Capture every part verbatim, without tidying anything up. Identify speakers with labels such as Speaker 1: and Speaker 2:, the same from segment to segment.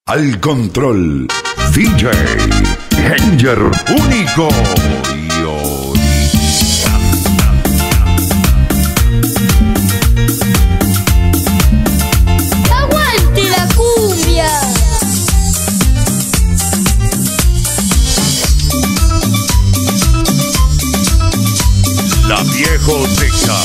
Speaker 1: Al control, D J Danger único y original.
Speaker 2: ¡Aguante la cumbia!
Speaker 1: La Viejoteca.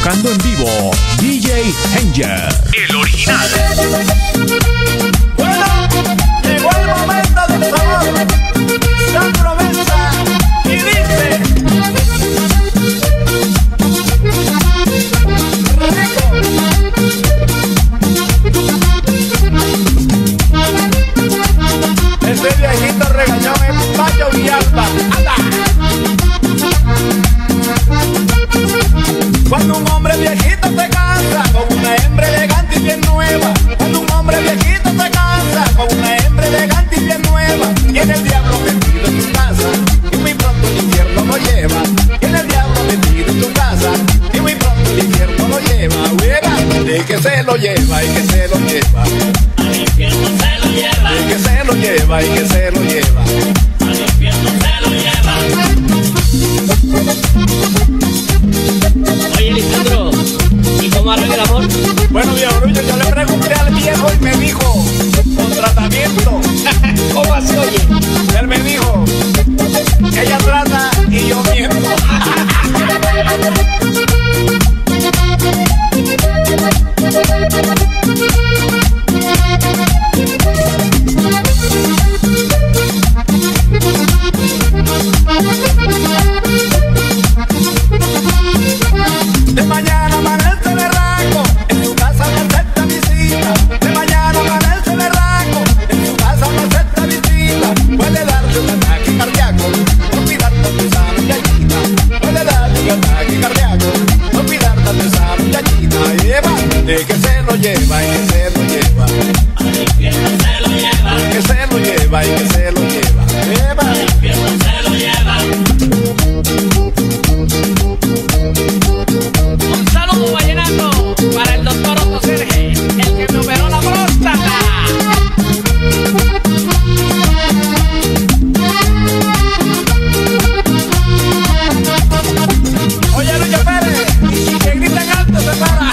Speaker 3: Tocando en vivo, D J Henger,
Speaker 1: el original.
Speaker 4: Bueno, llegó el momento del sabor. San Provenza y dice: ese viejito regañó en Pacho Villalba. ¡Anda! Cuando un hombre viejito se cansa con una hembra elegante y bien nueva, cuando un hombre viejito se cansa con una hembra elegante y bien nueva, tiene el diablo metido en su casa y muy pronto el infierno lo lleva. Tiene el diablo metido en su casa y muy pronto el infierno lo lleva. Hueva, de que se lo lleva y que se lo lleva.
Speaker 5: Al infierno se lo lleva.
Speaker 4: Y que se lo lleva y que se lo lleva.
Speaker 5: Al infierno se lo lleva. Oye, Lisandro, ¿y cómo arregla el amor?
Speaker 4: Bueno, viejo Lucho, yo le pregunté al viejo y me dijo: con tratamiento. ¿Cómo así, oye? Él me dijo: ella trata y yo miento. De mañana amanece berraco, en su casa no acepta visita. De mañana amanece berraco, en su casa no acepta visita. Puede darle un ataque cardíaco, no cuidar tanto esa muchachita. Puede darle un ataque cardíaco, no cuidar tanto esa muchachita. Eva, de que se lo lleva y que se lo lleva.
Speaker 5: Al infierno se lo lleva.
Speaker 4: Que se lo lleva y que se lo lleva. Eva,
Speaker 5: Al infierno se lo lleva. Un saludo vallenato para el doctor Otto Serge, el que me operó la próstata.
Speaker 4: oye Lucho Pérez, y que grita en alto se para.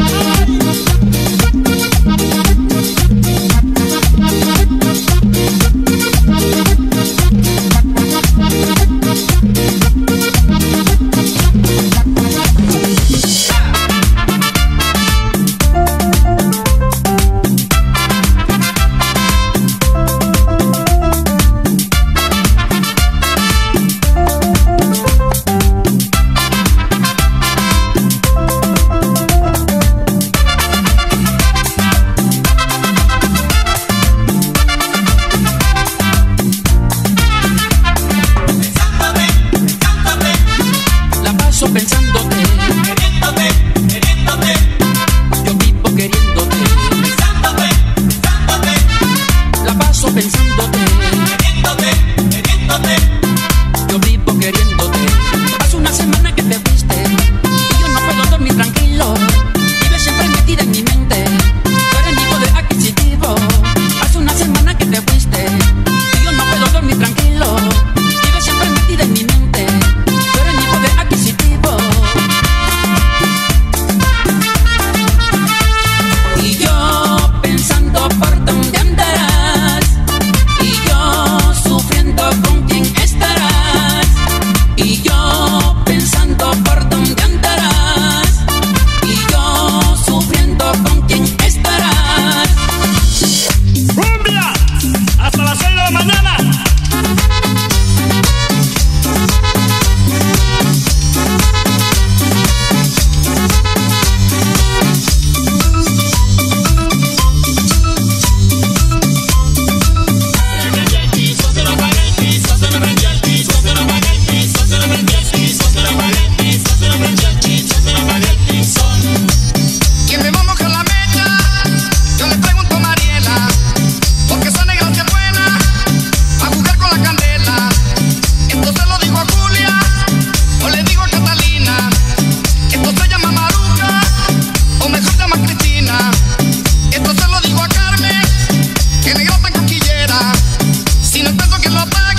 Speaker 5: La paso pensándote, queriéndote, queriéndote. Yo vivo queriéndote, pensándote, pensándote. La paso pensándote, queriéndote, queriéndote. Yo vivo queriéndote. Hace una semana que te fuiste y yo no puedo dormir tranquilo. Vives siempre metida en mi mente. Tú eres mi poder adquisitivo. Hace una semana que te fuiste y yo no puedo dormir tranquilo. Vives siempre metida en mi mente. Tú eres mi poder adquisitivo. Y yo pensando por dónde andarás, y yo sufriendo con quién estarás, y yo pensando por dónde andarás, y yo sufriendo con quién estarás.
Speaker 3: ¡Cumbia! Hasta las seis de la mañana.
Speaker 6: ¿Quién me va a mojar la mecha? Yo le pregunto a Mariela, porque esa negra sí es buena a jugar con la candela. Esto se lo digo a Julia, o le digo a Catalina. Esto se llama Maruca, o mejor se llama Cristina. Esto se lo digo a Carmen, que negra tan coquillera. Si no encuentro quien lo pague,